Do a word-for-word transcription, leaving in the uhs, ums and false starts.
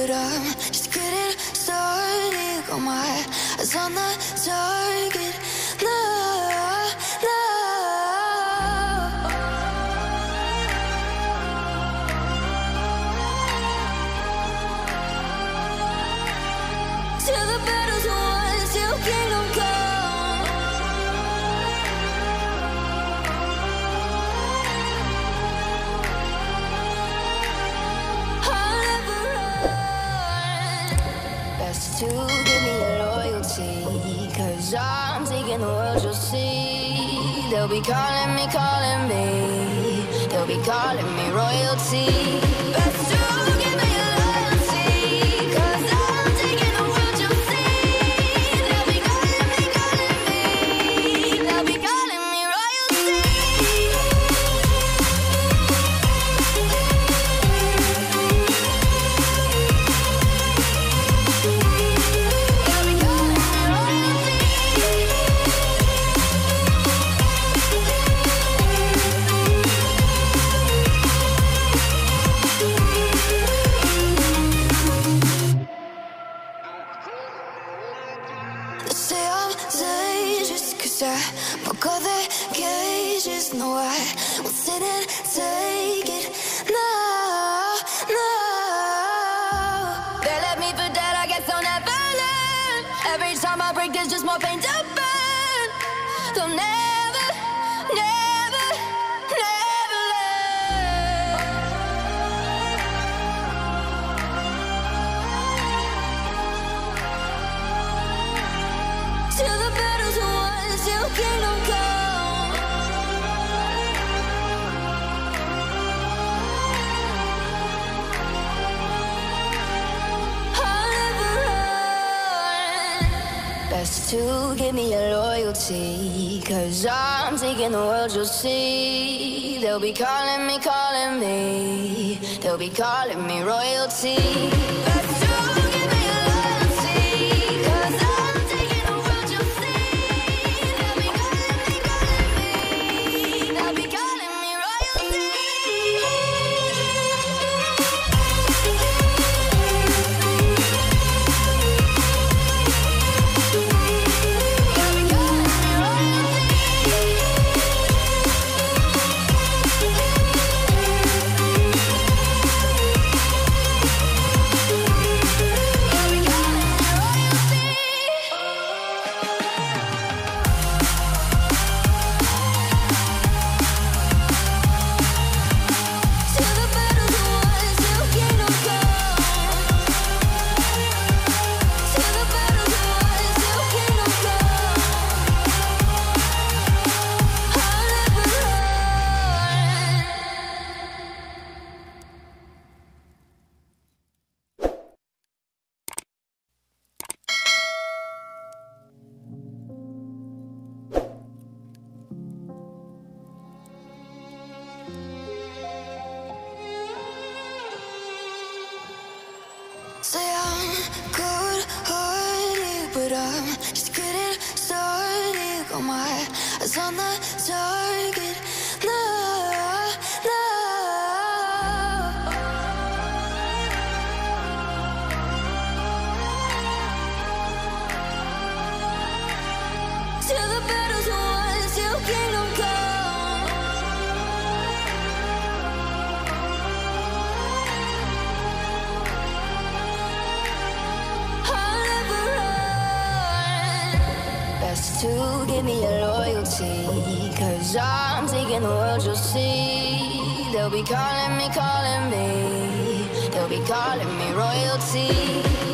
but I'm just getting started. Got my eyes on the target. No, no. Till the battle's won, till kingdom come. I'll never run. Best to give me your loyalty, cause I'm taking the world, you'll see. They'll be calling me, calling me. They'll be calling me royalty. Best to give me your loyalty, cause I'm taking the world, you'll see. They'll be calling me, calling me. They'll be calling me royalty. They'll be calling me royalty. They say I'm dangerous cause I broke all their cages. No, I won't sit and take it. No, no. They left me for dead, I guess I'll never learn. Every time I break, there's just more pain to burn. They'll never, never, never learn. Till the battle's won, till kingdom come. I'll never run. Best to give me your loyalty, cause I'm taking the world, you'll see. They'll be calling me, calling me. They'll be calling me royalty. Best to give me your loyalty, cause I'm taking the world, you'll see. They'll be calling me, calling me. They'll be calling me royalty. They'll be calling me royalty. They'll be calling me royalty. Till the battle's won, till kingdom come. Till the battle's won, till kingdom come. I'll never run. Say I'm good-hearted, but I'm just getting started. Got my eyes on the target. No, no. Till the battle's won, till kingdom come. I'll never run. Best to give me your loyalty, cause I'm taking the world, you'll see. They'll be calling me, calling me. They'll be calling me royalty.